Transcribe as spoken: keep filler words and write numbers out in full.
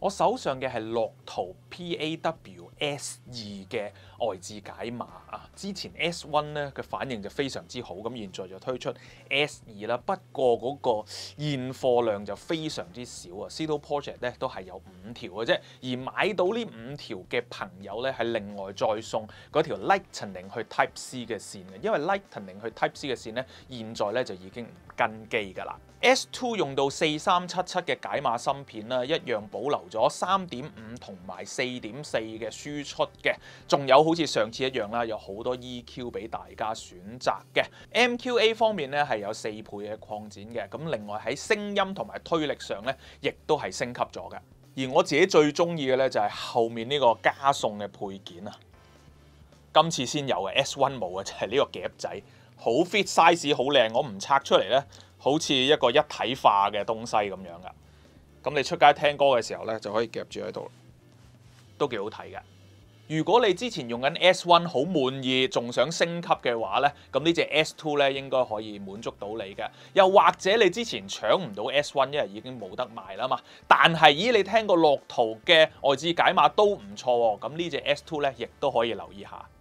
我手上嘅係樂圖 P A W S 二嘅外置解碼啊，之前 S 一咧嘅反應就非常之好，咁現在就推出 S 二啦。不過嗰個現貨量就非常之少啊 ，CD Projekt 咧都係有五條嘅啫，而買到呢五條嘅朋友咧係另外再送嗰條 Lightning 去 Type C 嘅線嘅，因為 Lightning 去 Type C 嘅線咧現在咧就已經唔跟機㗎啦。S 二 用到四三七七嘅解碼芯片啦，一樣保留咗三點五同埋四點四嘅輸出嘅，仲有好似上次一樣啦，有好多 E Q 俾大家選擇嘅。M Q A 方面咧係有四倍嘅擴展嘅，咁另外喺聲音同埋推力上咧，亦都係升級咗嘅。而我自己最中意嘅咧就係後面呢個加送嘅配件啊，今次先有嘅 S 一 冇嘅就係呢個夾仔，好 fit size 好靚，我唔拆出嚟咧。好似一個一體化嘅東西咁樣噶，咁你出街聽歌嘅時候咧，就可以夾住喺度，都幾好睇嘅。如果你之前用緊 S 一好滿意，仲想升級嘅話咧，咁呢隻 S 二咧應該可以滿足到你嘅。又或者你之前搶唔到 S 一，因為已經冇得賣啦嘛。但係咦，你聽過樂圖嘅外置解碼都唔錯喎，咁呢隻 S 二咧亦都可以留意下。